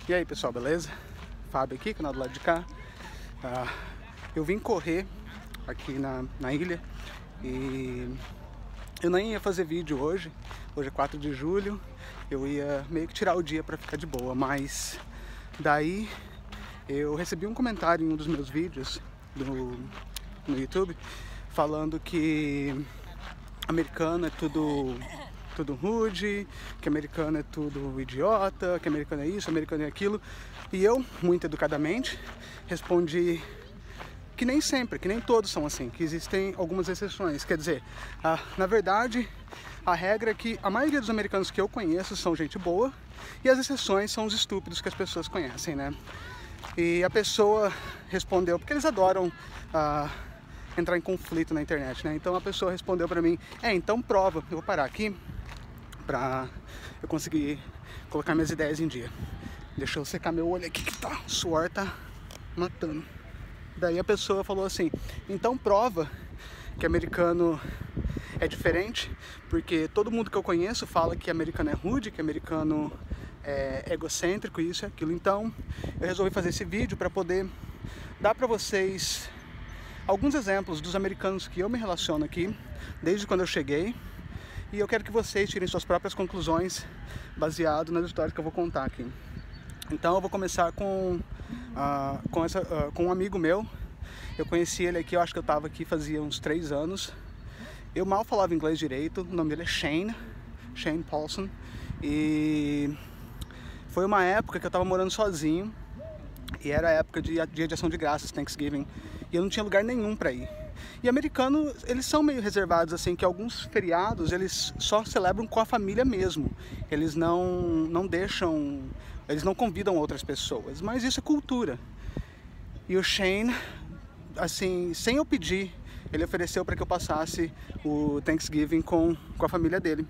E aí pessoal, beleza? Fábio aqui, canal do lado de cá. Eu vim correr aqui na ilha e eu nem ia fazer vídeo hoje. Hoje é 4 de julho, eu ia meio que tirar o dia pra ficar de boa, mas daí eu recebi um comentário em um dos meus vídeos no YouTube falando que americano é tudo rude, que americano é tudo idiota, que americano é isso, americano é aquilo. E eu, muito educadamente, respondi que nem sempre, que nem todos são assim, que existem algumas exceções. Quer dizer, na verdade, a regra é que a maioria dos americanos que eu conheço são gente boa e as exceções são os estúpidos que as pessoas conhecem, né? E a pessoa respondeu, porque eles adoram entrar em conflito na internet, né? Então a pessoa respondeu pra mim, então prova. Eu vou parar aqui pra eu conseguir colocar minhas ideias em dia. Deixa eu secar meu olho aqui que o suor tá matando. Daí a pessoa falou assim, então prova que americano é diferente, porque todo mundo que eu conheço fala que americano é rude, que americano é egocêntrico, isso e aquilo. Então eu resolvi fazer esse vídeo para poder dar para vocês alguns exemplos dos americanos que eu me relaciono aqui, desde quando eu cheguei, e eu quero que vocês tirem suas próprias conclusões baseado nas histórias que eu vou contar aqui. Então eu vou começar com um amigo meu. Eu conheci ele aqui, eu acho que eu estava aqui fazia uns 3 anos. Eu mal falava inglês direito, o nome dele é Shane Paulson. E foi uma época que eu estava morando sozinho, e era a época de Dia de Ação de Graças, Thanksgiving, e eu não tinha lugar nenhum para ir. E americanos, eles são meio reservados, assim, que alguns feriados eles só celebram com a família mesmo. Eles não deixam, eles não convidam outras pessoas, mas isso é cultura. E o Shane, assim, sem eu pedir, ele ofereceu para que eu passasse o Thanksgiving com a família dele.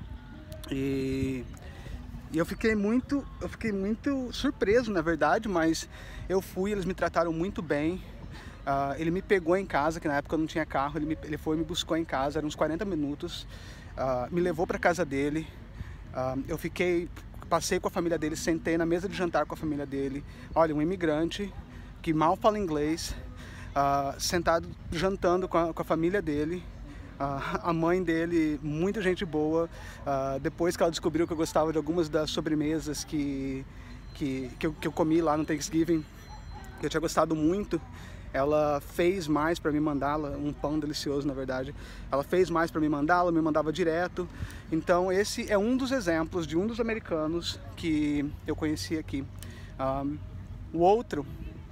E eu fiquei muito surpreso, na verdade, mas eu fui, eles me trataram muito bem. Ele me pegou em casa, que na época eu não tinha carro, ele foi e me buscou em casa, eram uns 40 minutos, me levou para casa dele. Eu passei com a família dele, sentei na mesa de jantar com a família dele. Olha, um imigrante que mal fala inglês, sentado jantando com a família dele. A mãe dele, muita gente boa. Depois que ela descobriu que eu gostava de algumas das sobremesas que eu comi lá no Thanksgiving, que eu tinha gostado muito, ela fez mais para me mandar, um pão delicioso, na verdade. Ela fez mais para me mandar, ela me mandava direto. Então esse é um dos exemplos de um dos americanos que eu conheci aqui. O outro...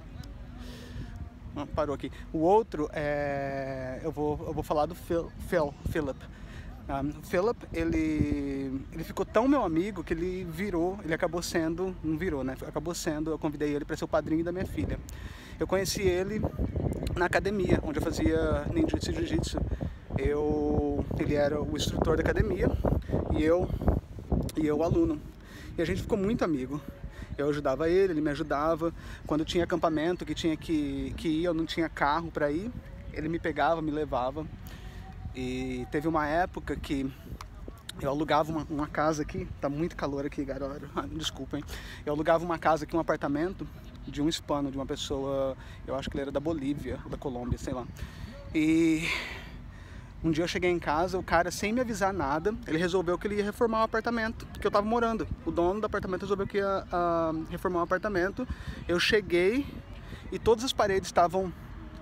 parou aqui. O outro eu vou falar do Philip. O Philip, ele ficou tão meu amigo que ele acabou sendo, não virou, né? Eu convidei ele para ser o padrinho da minha filha. Eu conheci ele na academia, onde eu fazia ninjutsu e jiu-jitsu. Ele era o instrutor da academia e eu o aluno. E a gente ficou muito amigo. Eu ajudava ele me ajudava. Quando tinha acampamento que tinha que ir, eu não tinha carro para ir, ele me pegava, me levava. E teve uma época que eu alugava uma casa aqui, tá muito calor aqui, galera, desculpem. Eu alugava uma casa aqui, um apartamento de um hispano, de uma pessoa, eu acho que ele era da Bolívia, da Colômbia, sei lá. E um dia eu cheguei em casa, o cara, sem me avisar nada, ele resolveu que ele ia reformar o apartamento que eu tava morando. O dono do apartamento resolveu que ia reformar o apartamento. Eu cheguei e todas as paredes estavam...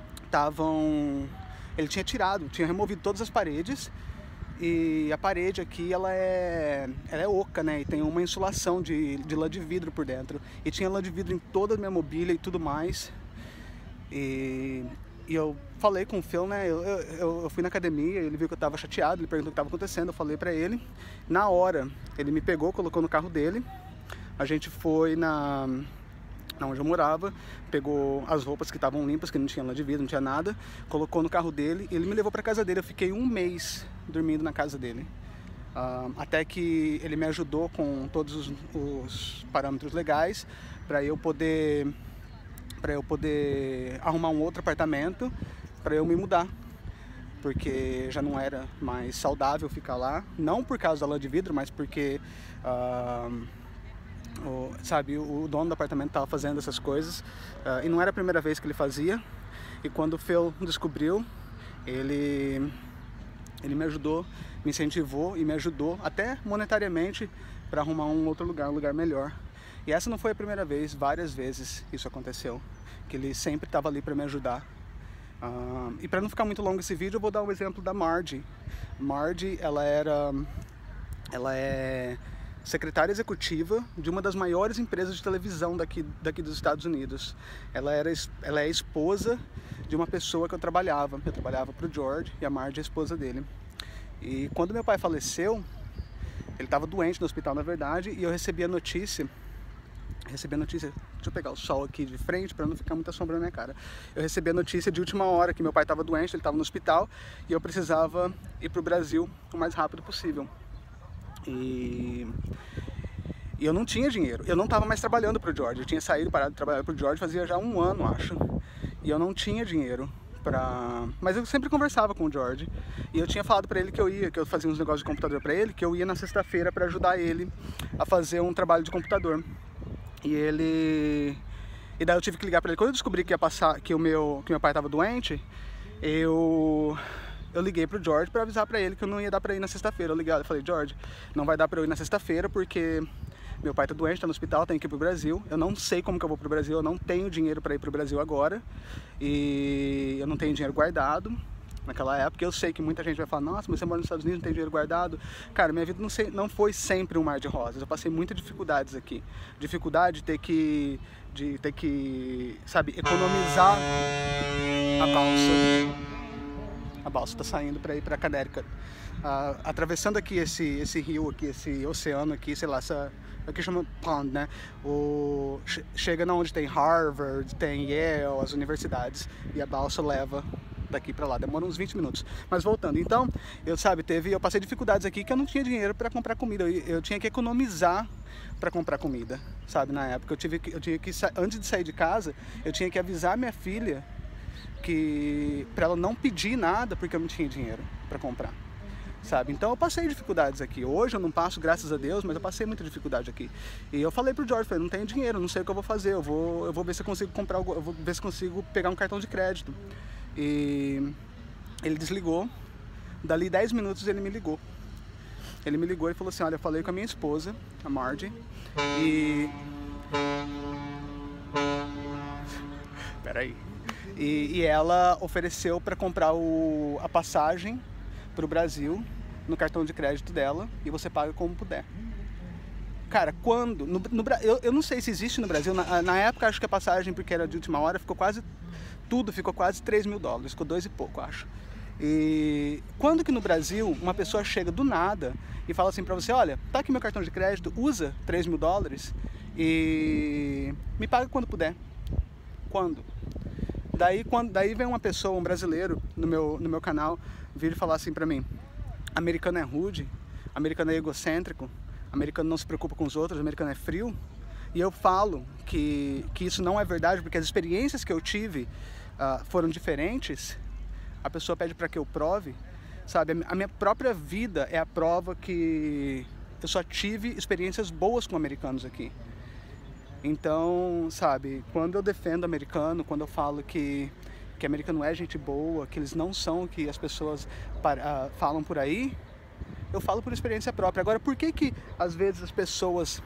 Ele tinha removido todas as paredes. E a parede aqui, ela é oca, né? E tem uma insulação de lã de vidro por dentro. E tinha lã de vidro em toda a minha mobília e tudo mais. E eu falei com o Phil, né? Eu fui na academia, ele viu que eu tava chateado, ele perguntou o que estava acontecendo, eu falei pra ele. Na hora, ele me pegou, colocou no carro dele. A gente foi onde eu morava, pegou as roupas que estavam limpas, que não tinha lã de vidro, não tinha nada, colocou no carro dele e ele me levou pra casa dele. Eu fiquei 1 mês dormindo na casa dele. Até que ele me ajudou com todos os parâmetros legais para eu poder arrumar um outro apartamento para eu me mudar, porque já não era mais saudável ficar lá, não por causa da lã de vidro, mas porque sabe, o dono do apartamento estava fazendo essas coisas, e não era a primeira vez que ele fazia. E quando o Phil descobriu, ele me ajudou, me incentivou e me ajudou até monetariamente para arrumar um outro lugar, um lugar melhor. E essa não foi a primeira vez, várias vezes isso aconteceu, que ele sempre estava ali para me ajudar. E para não ficar muito longo esse vídeo, eu vou dar um exemplo da Margie. Margie, ela é secretária executiva de uma das maiores empresas de televisão daqui dos Estados Unidos. Ela é esposa de uma pessoa que eu trabalhava para o George, e a Margie é a esposa dele. E quando meu pai faleceu, ele estava doente no hospital, na verdade, e eu recebi a notícia, deixa eu pegar o sol aqui de frente para não ficar muita sombra na minha cara. Eu recebi a notícia de última hora que meu pai estava doente, ele estava no hospital, e eu precisava ir para o Brasil o mais rápido possível. E eu não tinha dinheiro, eu não estava mais trabalhando para o George, eu tinha parado de trabalhar para o George fazia já um ano, acho. E eu não tinha dinheiro mas eu sempre conversava com o George, e eu tinha falado para ele que eu fazia uns negócios de computador para ele, que eu ia na sexta-feira para ajudar ele a fazer um trabalho de computador. E daí eu tive que ligar para ele. Quando eu descobri que o meu pai estava doente, eu liguei pro George para avisar para ele que eu não ia dar para ir na sexta-feira. Eu falei: George, não vai dar para eu ir na sexta-feira porque meu pai tá doente, tá no hospital, tenho que ir pro Brasil. Eu não sei como que eu vou pro Brasil, eu não tenho dinheiro para ir pro Brasil agora. E eu não tenho dinheiro guardado naquela época. Eu sei que muita gente vai falar: nossa, mas você mora nos Estados Unidos, não tem dinheiro guardado. Cara, minha vida não foi sempre um mar de rosas. Eu passei muitas dificuldades aqui. Dificuldade de ter que, sabe, economizar a balsa. A balsa tá saindo para ir para Connecticut. Atravessando aqui esse rio aqui, esse oceano aqui, sei lá, aqui chama pond, né? Chega na onde tem Harvard, tem Yale, as universidades, e a balsa leva daqui para lá, demora uns 20 minutos. Mas voltando, então, eu passei dificuldades aqui que eu não tinha dinheiro para comprar comida, eu tinha que economizar para comprar comida, sabe? Na época eu tinha que antes de sair de casa, eu tinha que avisar minha filha para ela não pedir nada porque eu não tinha dinheiro para comprar, sabe? Então eu passei dificuldades aqui. Hoje eu não passo, graças a Deus, mas eu passei muita dificuldade aqui. E eu falei pro George, falei: não tenho dinheiro, não sei o que eu vou fazer, eu vou ver se eu consigo comprar, eu vou ver se consigo pegar um cartão de crédito. E ele desligou. Dali 10 minutos ele me ligou. Ele me ligou e falou assim: olha, eu falei com a minha esposa, a Margie, peraí. E ela ofereceu para comprar a passagem para o Brasil no cartão de crédito dela, e você paga como puder. Cara, quando... eu não sei se existe no Brasil, na época acho que a passagem, porque era de última hora, ficou quase 3 mil dólares, ficou 2 e pouco, acho. E quando que no Brasil uma pessoa chega do nada e fala assim pra você: olha, tá aqui meu cartão de crédito, usa 3 mil dólares e me paga quando puder. Quando? Daí vem uma pessoa, um brasileiro, no meu canal, vir falar assim pra mim: americano é rude, americano é egocêntrico, americano não se preocupa com os outros, americano é frio. E eu falo que isso não é verdade, porque as experiências que eu tive foram diferentes. A pessoa pede para que eu prove, sabe? A minha própria vida é a prova que eu só tive experiências boas com americanos aqui. Então, sabe, quando eu defendo americano, quando eu falo que americano é gente boa, que eles não são o que as pessoas falam por aí, eu falo por experiência própria. Agora, por que às vezes as pessoas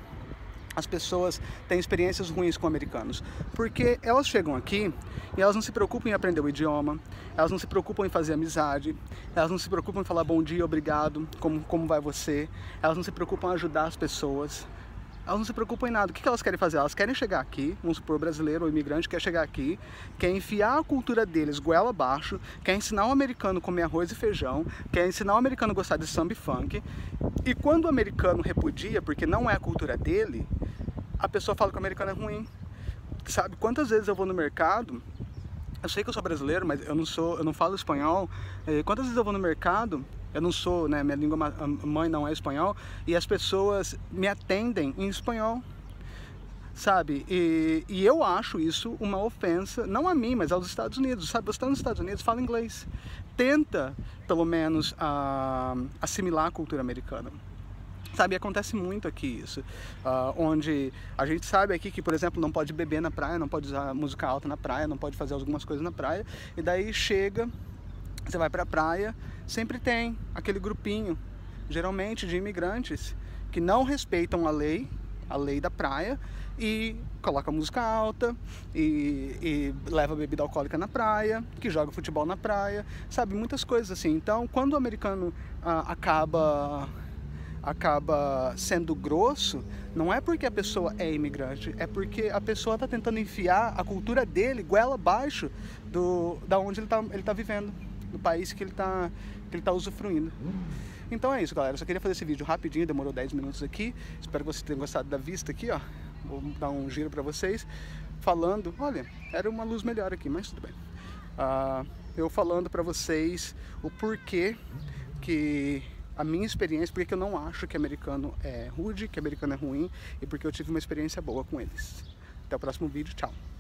têm experiências ruins com americanos? Porque elas chegam aqui e elas não se preocupam em aprender o idioma, elas não se preocupam em fazer amizade, elas não se preocupam em falar bom dia, obrigado, como vai você, elas não se preocupam em ajudar as pessoas, elas não se preocupam em nada. O que elas querem fazer? Elas querem chegar aqui, vamos supor, o brasileiro ou imigrante quer chegar aqui, quer enfiar a cultura deles goela abaixo, quer ensinar o americano a comer arroz e feijão, quer ensinar o americano a gostar de samba e funk, e quando o americano repudia, porque não é a cultura dele, a pessoa fala que o americano é ruim. Sabe, quantas vezes eu vou no mercado, eu sei que eu sou brasileiro, mas eu não falo espanhol, quantas vezes eu vou no mercado, eu não sou, né, minha língua mãe não é espanhol, e as pessoas me atendem em espanhol, sabe, e eu acho isso uma ofensa, não a mim, mas aos Estados Unidos, sabe, você está nos Estados Unidos, fala inglês, tenta, pelo menos, assimilar a cultura americana. Sabe, acontece muito aqui isso, onde a gente sabe aqui que, por exemplo, não pode beber na praia, não pode usar música alta na praia, não pode fazer algumas coisas na praia, e daí chega, você vai pra praia, sempre tem aquele grupinho, geralmente de imigrantes, que não respeitam a lei da praia, e coloca música alta, e leva bebida alcoólica na praia, que joga futebol na praia, sabe, muitas coisas assim. Então, quando o americano acaba sendo grosso, não é porque a pessoa é imigrante, é porque a pessoa está tentando enfiar a cultura dele goela abaixo da onde ele tá vivendo, do país que ele tá usufruindo. Então é isso, galera. Eu só queria fazer esse vídeo rapidinho, demorou 10 minutos aqui. Espero que vocês tenham gostado da vista aqui, ó. Vou dar um giro para vocês, falando, olha, era uma luz melhor aqui, mas tudo bem. Eu falando para vocês o porquê que a minha experiência, porque eu não acho que americano é rude, que americano é ruim, e porque eu tive uma experiência boa com eles. Até o próximo vídeo, tchau!